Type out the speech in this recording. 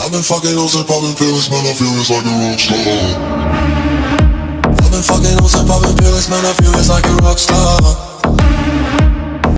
I've been fucking hoes and popping pills, man, I feel it's like a rock star. I've been fucking hoes and popping pills, man, I feel it's like a rock star.